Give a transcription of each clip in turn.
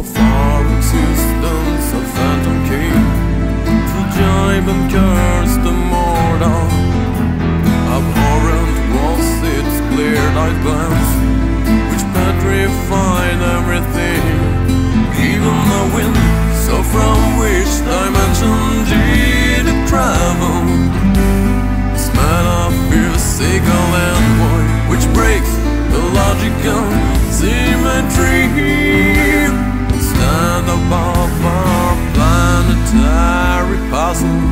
of our existence, a phantom came to jibe and curse the mortal. Abhorrent was its clear-eyed glance, which petrified everything, even the wind. So from which dimension did it travel? Smell of physical envoy, which breaks the logical symmetry. Stand above our planetary puzzle.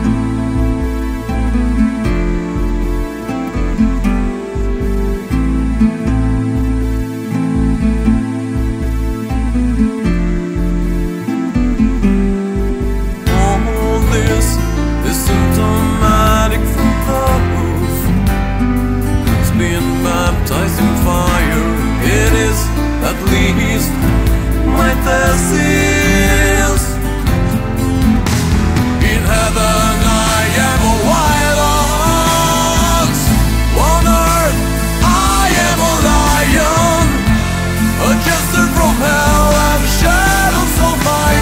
At least my thesis. In heaven I am a wild ox, on earth I am a lion, a jester from hell and shadows of my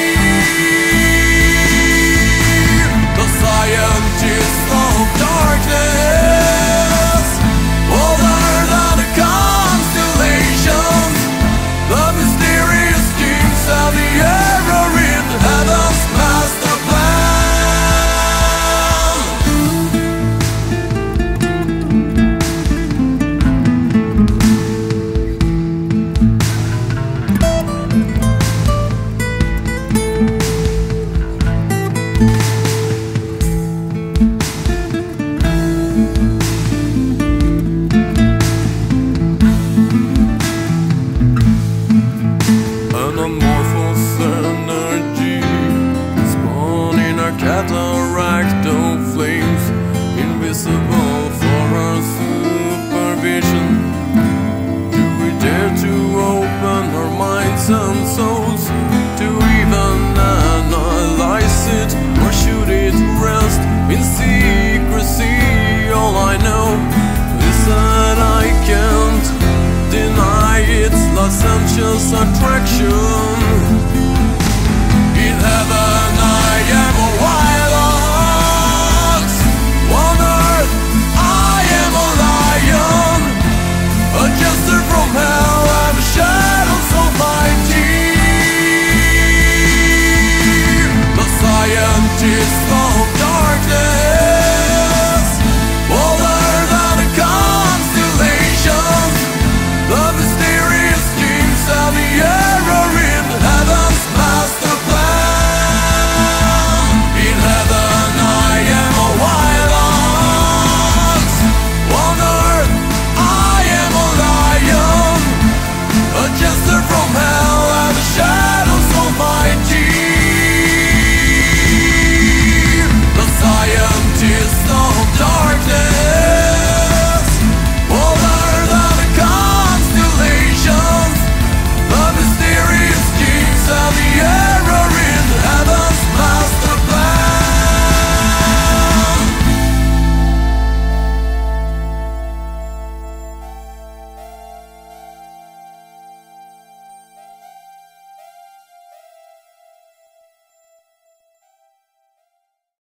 teeth, the scientist of darkness, older than the constellation, the mysterious kings of the error in heaven's master amorphous energy, spawning a cataract of flames, invisible for our supervision. Do we dare to open our minds and souls to even analyze it, or should it rest in secrecy? All I know is that I can't deny its licentious attraction.